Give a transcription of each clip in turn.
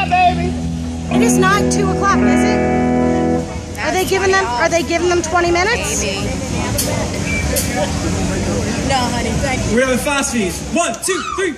It is not 2 o'clock, is it? Are they giving them 20 minutes? Maybe. No, honey, thank you. We're having Phosphenes. 1, 2,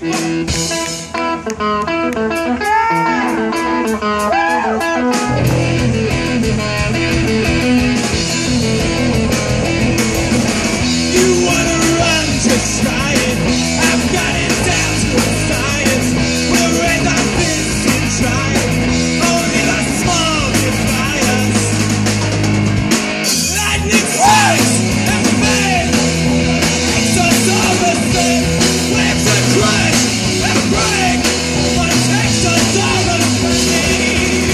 3. You wanna run, just try it. I've got it down to a science. We'll raise our fists and try it. Only the small defy us. Lightning strikes and fade. Makes us all the same. Waves that crash and break. But it takes us all the same.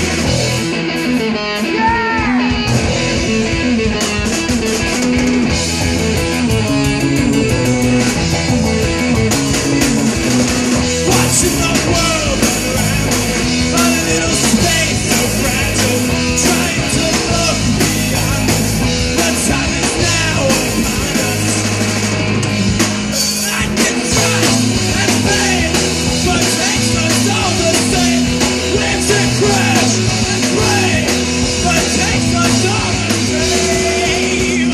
Watching the world run around on a little space so fragile, trying to look beyond us. The time is now upon us. I can trust and fade, but takes us all the same. Waves that crash and break, but takes us all the same.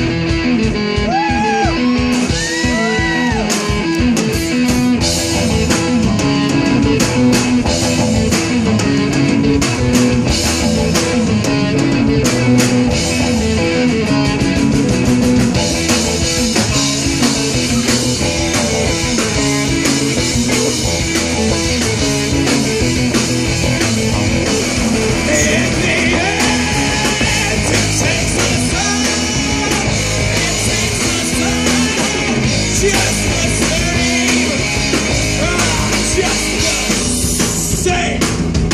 In the end, it takes us all. It takes us all. Just the same. Just the same.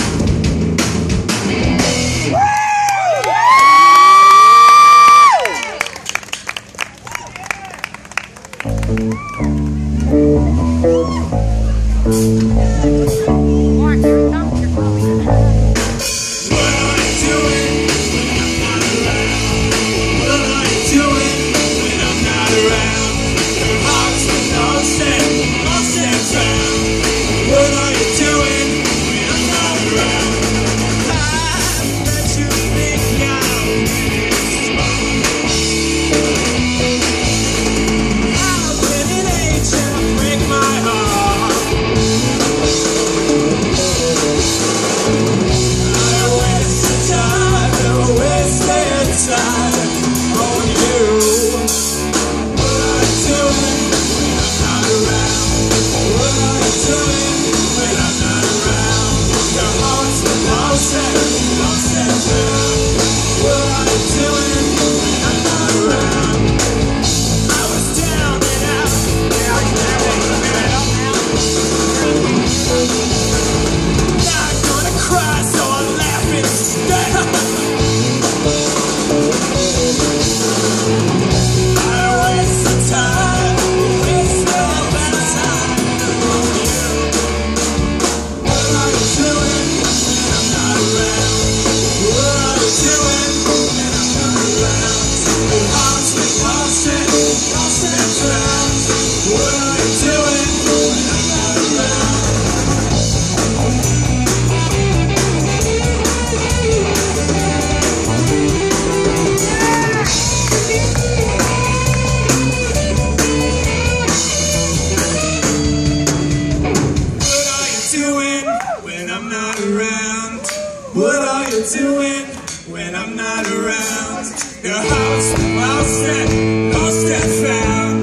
What are you doing when I'm not around? What are you doing when I'm not around? Your heart's with no sense found. What are you doing when I'm not around? I bet you think I'm really smart. I'll get an angel, break my heart. I don't waste the time, don't waste their time on you. What are you doing when I'm not around? What are you doing when I'm not around? Your heart's the lost and found. What are you doing when I'm not around? I was down and out. Yeah, I can't wait to get it up now. Not gonna cry, so I'm laughing instead. I don't waste the time, waste all that time on you. What are you doing when I'm not around? What are you doing when I'm not around? Your heart's been lost and found. What are you doing when I'm not around? What are you doing when I'm not around? What are you doing when I'm not around? Your heart's lost and found.